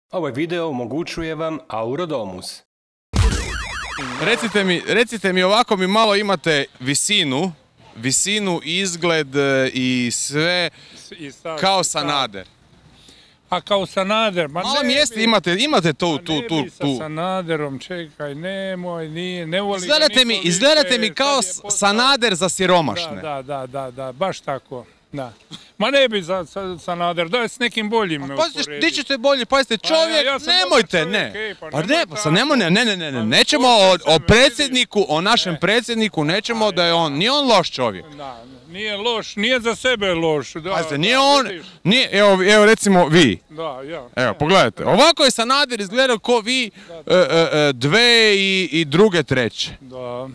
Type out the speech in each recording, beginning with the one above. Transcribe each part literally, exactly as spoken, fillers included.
Ovaj video omogućuje vam Aurodomus. Recite mi, recite mi ovako mi malo imate visinu, visinu, izgled i sve I stav, kao i stav. Sanader. A kao Sanader, ma Malo ne mjeste bi- imate, imate to ma tu, ne tu, bi sa tu. Sanaderom, čekaj, nemoj, nije, ne voli ga Izgledate mi, niko izgledate više, mi kao sad je postao- Sanader za siromašne. Da, da, da, da, baš tako, da. Ma ne bi za za Sanader, daj s nekim boljim me Pazite, usporedi. di ćete bolje, pazite, Pa čovjek, ja sam nemojte, dobar čovjek, ne. ej, pa Pa nemoj ne, pa sad tako. nemo, ne, ne, ne, ne, ne, Pa nećemo o, posle sam o me predsjedniku, o našem predsjedniku, nećemo da je on, nije on loš čovjek. Da, nije loš, nije za sebe loš. Da, Pazite, nije da, on, vidiš. nije, evo, evo recimo vi. Da, ja. Evo, pogledajte, ovako je Sanader izgledao ko vi, e, e, e, dve i, i druge treće. Da.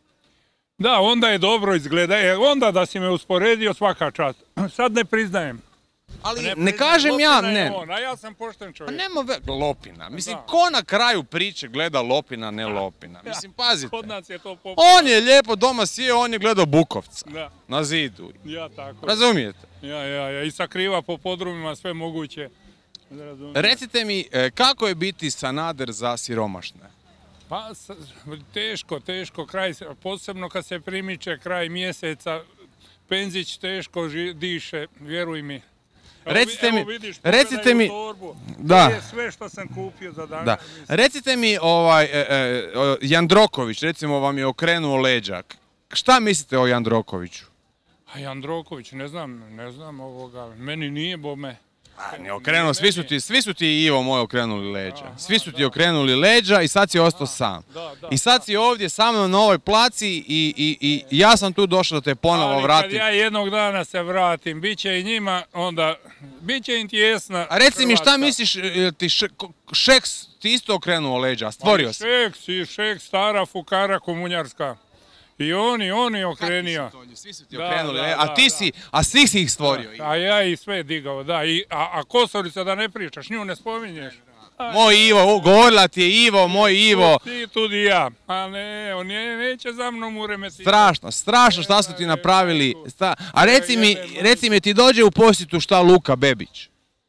Da, onda je dobro izgleda. E, onda da si me usporedio svaka čast. Sad ne priznajem. Ali ne, priznajem, kažem ja, Lopina je ne. on, a ja sam pošten Pa čovjek. nema ve... Lopina, mislim, Da. ko na kraju priče gleda Lopina, ne Lopina. Mislim, pazite. Kod nas je to poput. On je lijepo doma sjeo, on je gledao Bukovca. Da, Na zidu. ja tako. Razumijete? Ja, ja, ja. I sakriva po podrumima sve moguće. Razumijem. Recite mi, e, kako je biti Sanader za siromašne? Pa, s- teško, teško, kraj, posebno kad se primiče kraj mjeseca, penzić teško ži- diše, vjeruj mi. Evo, Recite vi- mi- evo vidiš, recite pogledaj u mi- torbu. Da. To je sve što sam kupio za danas. Da. mislim. Recite mi, ovaj, e, e, o, Jandroković, recimo vam je okrenuo leđa. Šta mislite o Jandrokoviću? A Jandroković, ne znam, ne znam ovoga, meni nije bome. A, ne okrenuo, svi su ti, svi su ti i Ivo moj okrenuli leđa. Svi su ti okrenuli leđa i sad si ostao sam. Da, da, I sad si ovdje sa mnom na ovoj placi i, i, i ja sam tu došao da te ponovo Ali kad vratim. ja jednog dana se vratim, bit će i njima, onda, bit će im tjesna A reci mi šta Hrvatska. misliš, jel ti Še- ko- Šeks ti isto okrenuo leđa, stvorio si? Šeks i Šeks, stara fukara komunjarska. I oni, oni okrenio. Svi su ti Da, okrenuli da, leđa, a da, ti da. si, a svi si ih stvorio. A ja ih sve digao, da. I, a, a Kosorica da ne pričaš, nju ne spominješ. Moj Ivo, govorila ti je Ivo, moj Ivo. Ti tudi ja. A ne, on je, neće za mnom uremetiti. Strašno, strašno šta su ti napravili. Sta- A reci mi, Jebe, reci mi ti dođe u posjetu šta Luka Bebić?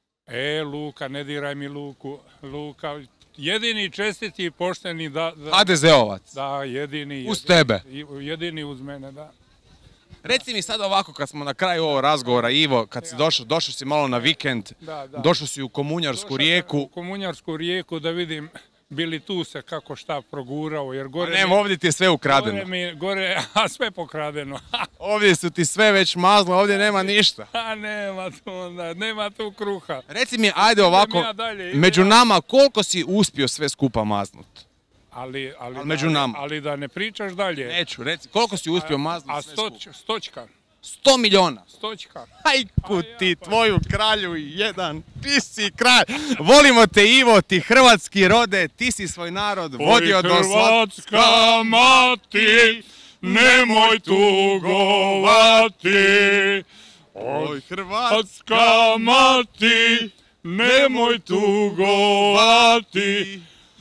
E, Luka, ne diraj mi Luku. Luka, jedini čestiti i pošteni da... da ha de zeovac. Da, jedini. Uz jedini, tebe. i- Jedini uz mene, da. Reci mi sad ovako, kad smo na kraju ovog razgovora, Ivo, kad si došao, došao si malo na vikend, Da, da. došao si u Komunjarsku Došao sam rijeku. U Komunjarsku rijeku da vidim bili tu se kako šta progurao, jer gore Ne, mi- ovdje ti je sve gore ukradeno. mi, gore, a sve pokradeno. Ovdje su ti sve već mazlo, ovdje nema ništa. A nema tu onda, nema tu kruha. Reci mi, ajde ovako, ja dalje, idem među ja. nama, koliko si uspio sve skupa maznut? Ali, ali, Ali među da, nama. ali da ne pričaš dalje. Neću, reci, koliko si uspio maznut A sve stoč, skupa? stočka, Sto milijuna. stočka. Ajku Pa ja, ti, pa- tvoju kralju jedan, ti si kralj. Volimo te Ivo, ti hrvatski rode, ti si svoj narod vodio do Hrvatska mati, nemoj tugovati. Oj, Hrvat. Hrvatska mati, nemoj tugovati.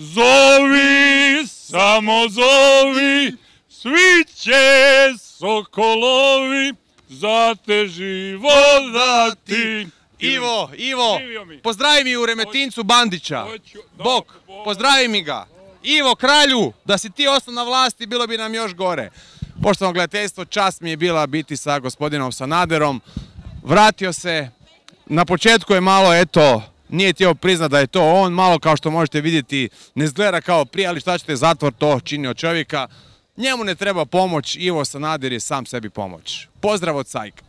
Zovi, samo zovi, svi će sokolovi za te život dati. Ivo, Ivo, Živio mi. pozdravi mi u Remetincu Bandića. Hoću, da, Bog, Bog. pozdravi mi ga. Ivo, kralju, da si ti ostao na vlasti, bilo bi nam još gore. Poštovano gledateljstvo, čast mi je bila biti sa gospodinom Sanaderom. Vratio se, na početku je malo, eto, nije htio priznat da je to on, malo kao što možete vidjeti, ne izgleda kao prije, ali šta ćete, zatvor to čini od čovjeka. Njemu ne treba pomoć, Ivo Sanader je sam sebi pomoć. Pozdrav od Cajka.